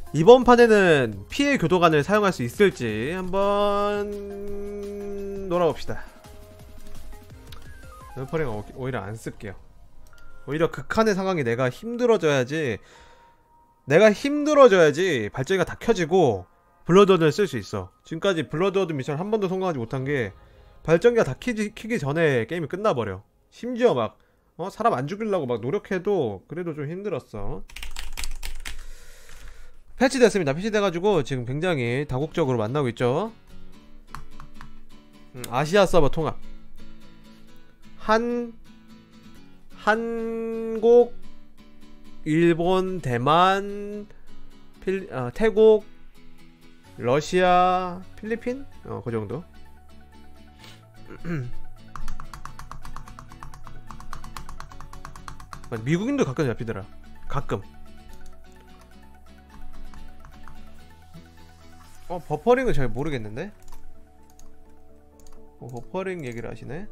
이번 판에는 피해 교도관을 사용할 수 있을지 한번 놀아봅시다. 웨퍼링 오히려 안 쓸게요. 오히려 극한의 상황이 내가 힘들어져야지 발전기가 다 켜지고 블러드워드를 쓸 수 있어. 지금까지 블러드워드 미션 한 번도 성공하지 못한 게 발전기가 다 키기 전에 게임이 끝나버려. 심지어 막 사람 안 죽이려고 막 노력해도 그래도 좀 힘들었어. 패치됐습니다. 패치돼가지고 지금 굉장히 다국적으로 만나고 있죠. 아시아 서버 통합. 한국, 일본, 대만, 태국, 러시아, 필리핀? 그 정도. 미국인도 가끔 잡히더라. 가끔. 버퍼링은 잘 모르겠는데? 버퍼링 얘기를 하시네?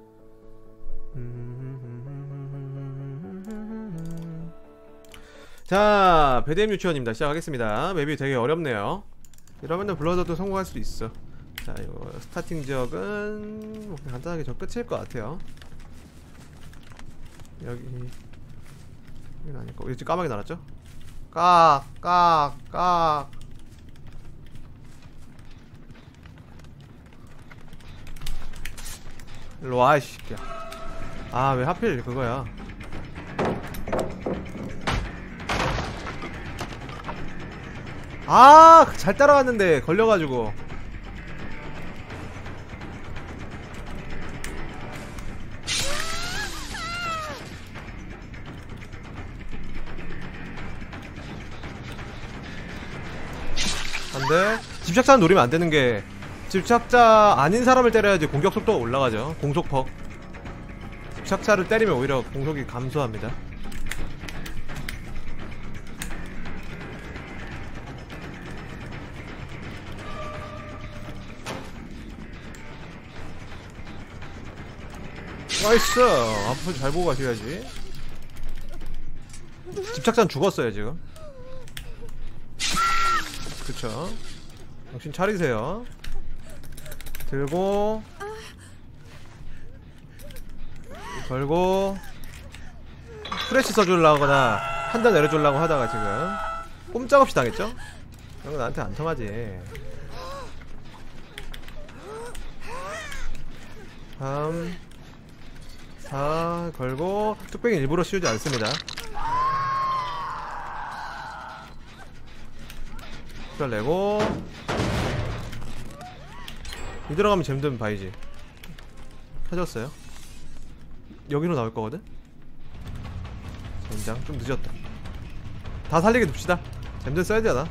자, 배드엠 유치원입니다. 시작하겠습니다. 맵이 되게 어렵네요. 이러면은 블러드도 성공할 수도 있어. 자, 이거 스타팅 지역은 뭐 간단하게 저 끝일 것 같아요. 여기는 아닐까? 여기 지금 까마귀 날았죠? 깍 일로와 이씨. 아, 왜 하필 그거야. 잘 따라갔는데 걸려가지고. 안돼. 집착자는 노리면 안되는게, 집착자 아닌 사람을 때려야지 공격 속도가 올라가죠. 공속퍽. 집착자를 때리면 오히려 공속이 감소합니다. 나이스. 앞으로 잘 보고 가셔야지. 집착자는 죽었어요 지금. 그쵸. 정신 차리세요. 들고 걸고 프레시 써주려고 하거나 판단 내려주려고 하다가 지금 꼼짝없이 당했죠? 이런 거 나한테 안 통하지. 3 4 걸고 뚝배기 일부러 씌우지 않습니다. 숫자 내고 이 들어가면 잼든 바이지. 켜졌어요. 여기로 나올 거거든? 젠장 좀 늦었다. 다 살리게 둡시다. 잼든 써야 되나?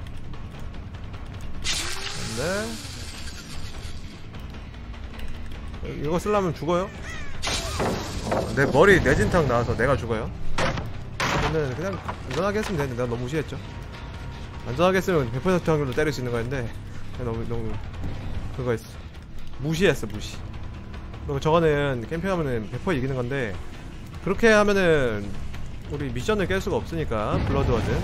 근데 이거 쓰려면 죽어요. 내 머리 내진탕 나와서 내가 죽어요. 저는 그냥 안전하게 했으면 되는데 내가 너무 무시했죠. 안전하게 했으면 100% 확률로 때릴 수 있는 거였는데 너무 그거 했어. 무시했어. 무시. 그리고 저거는 캠핑하면은 100% 이기는 건데 그렇게 하면은 우리 미션을 깰 수가 없으니까. 블러드워드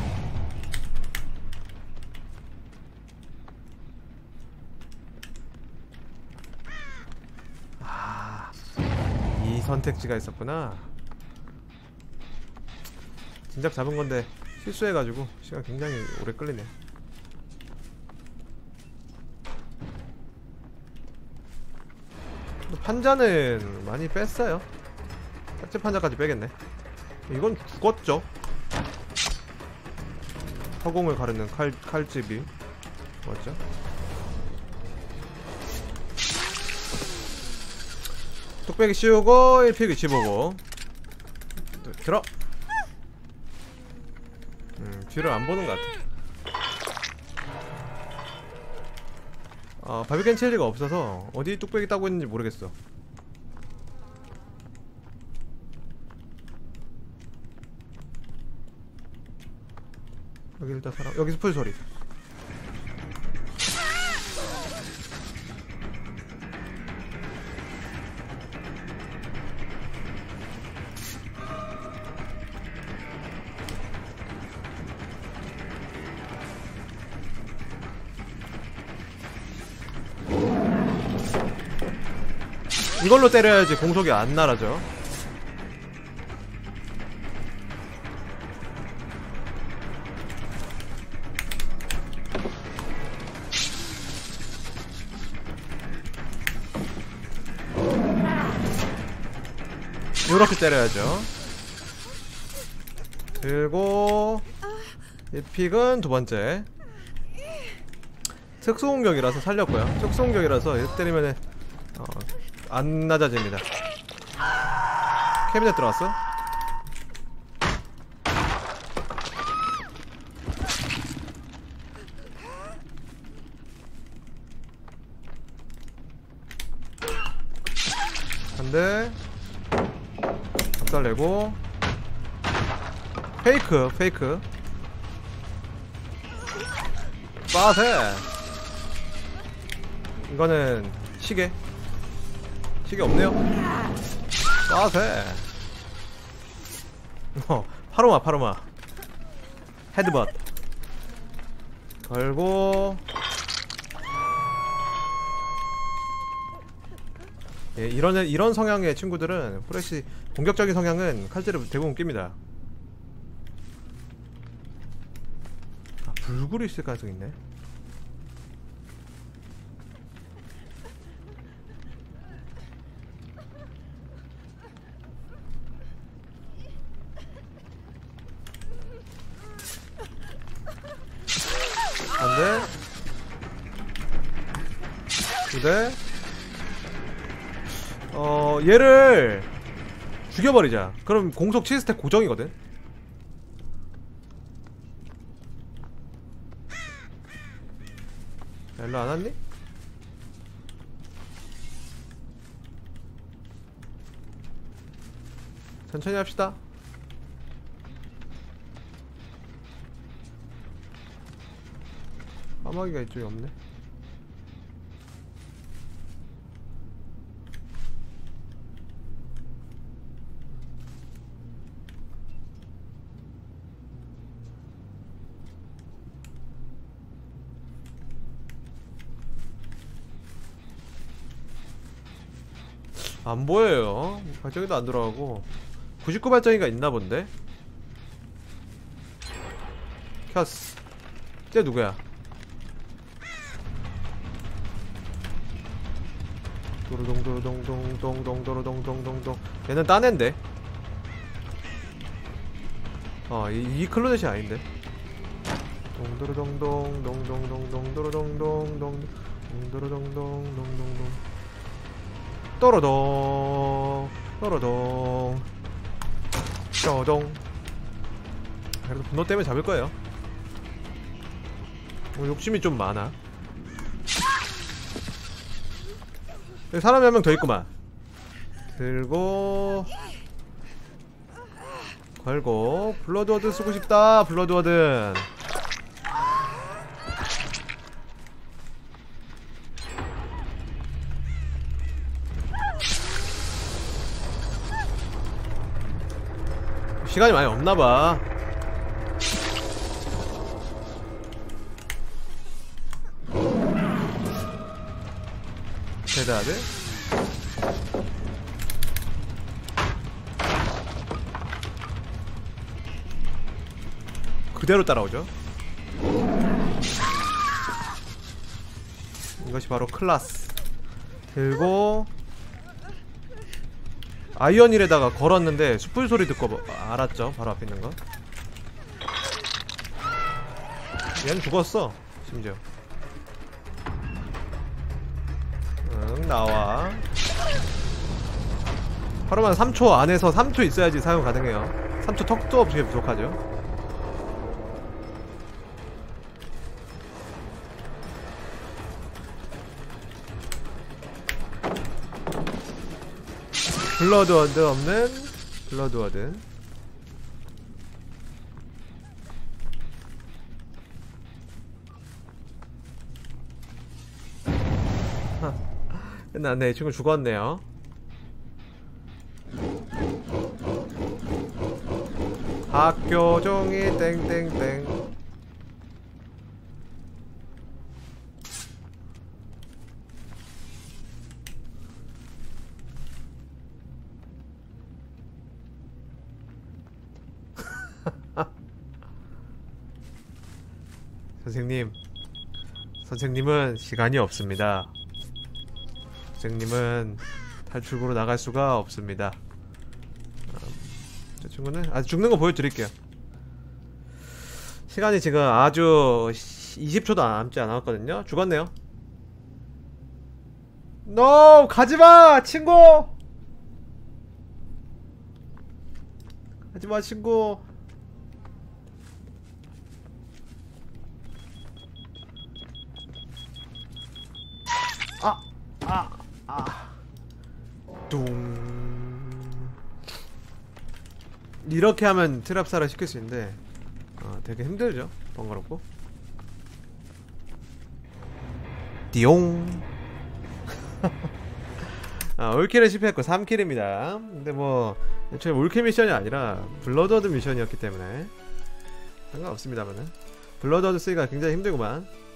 이 선택지가 있었구나. 진작 잡은 건데 실수해가지고 시간 굉장히 오래 끌리네. 판자는 많이 뺐어요. 짝집 판자까지 빼겠네. 이건 죽었죠. 허공을 가르는 칼집이 맞죠? 뚝배기 씌우고 1픽 위치 보고 들어. 뒤를 안 보는 것 같아. 바비캔 첼리가 없어서 어디 뚝배기 따고 있는지 모르겠어. 여기 일단 사람. 여기 스풀 소리. 이걸로 때려야지 공속이 안 날아져. 요렇게 때려야죠. 그리고 이 픽은 두 번째. 특수공격이라서 살렸고요. 특수공격이라서 이렇게 때리면은 안 낮아집니다. 캐비넷 들어갔어? 한대 박살내고. 페이크 빠세. 이거는 시계 없네요. 빠세. 파로마 헤드벗 걸고. 예, 이런 성향의 친구들은 프레시 공격적인 성향은 칼질을 대부분 낍니다. 불굴이 있을 가능성이 있네. 안돼. 두대. 얘를 죽여버리자. 그럼 공속 7스택 고정이거든. 일로 안 왔니? 천천히 합시다. 까마귀가 이쪽에 없네. 안 보여요. 발전기도 안 들어가고. 99 발전기가 있나 본데? 켰어. 쟤 누구야? 도로동도로동동동동도로동동동동. 얘는 딴 앤데. 이 클로넷이 아닌데. 동도로동동 동동동동도로동동동 동도로동동동동동 또로동 또로동 또동. 그래도 분노 때문에 잡을 거예요. 욕심이 좀 많아. 여기 사람이 한 명 더 있구만. 들고 걸고. 블러드워든 쓰고 싶다. 블러드워든. 시간이 많이 없나봐. 대다들 그대로 따라오죠. 이것이 바로 클라스. 들고 아이언힐에다가 걸었는데 숯불 소리 듣고 알았죠. 바로 앞에 있는 거. 얘는 죽었어. 심지어. 응, 나와. 하루만 3초 안에서 3초 있어야지 사용 가능해요. 3초 턱도 없이 부족하죠. 블러드워드 없는 블러드워드. 끝났네. 이 친구 죽었네요. 학교 종이 땡땡땡. 선생님, 선생님은 시간이 없습니다. 선생님은 탈출구로 나갈 수가 없습니다. 저 친구는 아직 죽는 거 보여드릴게요. 시간이 지금 아주 20초도 남지 않았거든요. 죽었네요. NO! 가지마! 친구! 가지마 친구. 뚱. 이렇게 하면 트랍사를 시킬 수 있는데 되게 힘들죠. 번거롭고. 띠용. 올킬은 실패했고 3킬입니다 근데 뭐 애초에 올킬 미션이 아니라 블러드워드 미션이었기 때문에 상관없습니다만은 블러드워드 쓰기가 굉장히 힘들구만.